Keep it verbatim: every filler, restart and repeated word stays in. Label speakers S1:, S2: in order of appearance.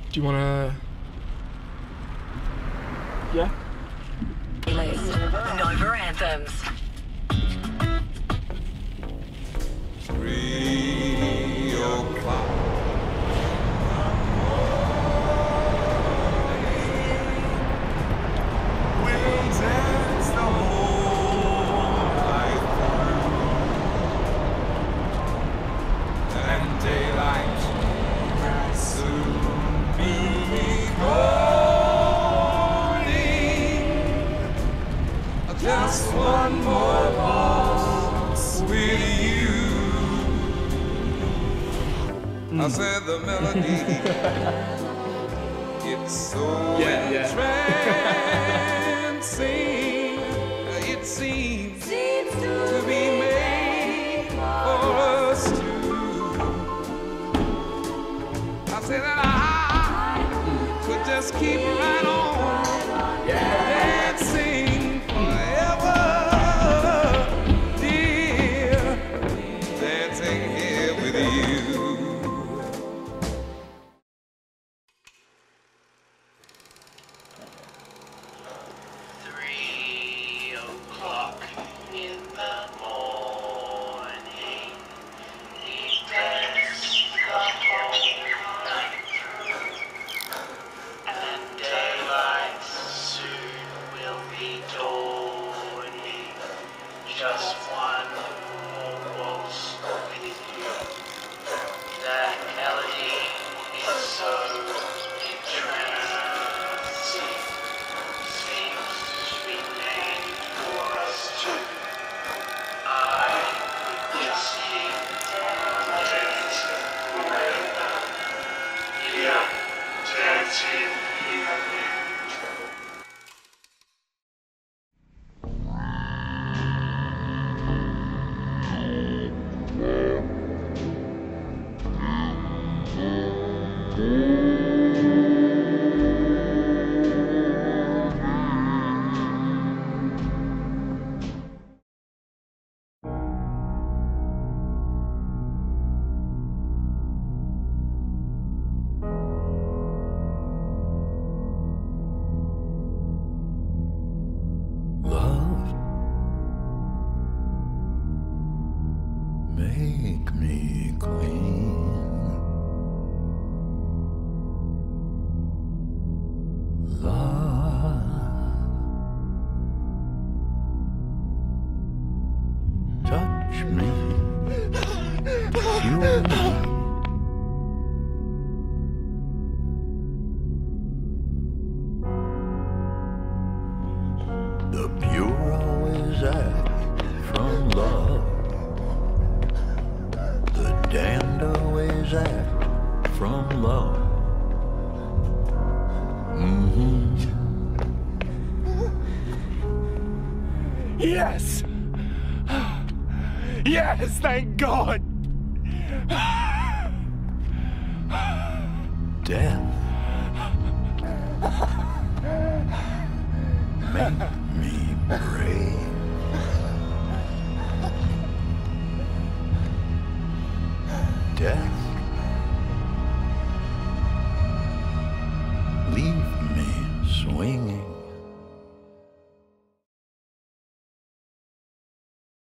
S1: Do you wanna? Yeah.
S2: Nova anthems.
S3: Three o'clock. We'll dance the whole night through, and daylight will soon be calling. Just one more waltz with you. I said the melody, it's so
S1: Yeah, yeah.
S3: entrancing. It seems to be made for us two. I said that I could just keep right on dancing forever, dear, dancing here with you.
S4: Three o'clock in the morning, he danced the whole night through, and daylight soon will be dawning. Just one more waltz with you. That melody is so entrancing. Seems to be made for us two. I could just keep dancing forever. Yeah, dancing here.
S5: Love, make me clean. Love, touch me, fuel me. The pure always act from love. The damned always act from love. Mm-hmm.
S1: Yes. Yes, thank God.
S5: Death. Make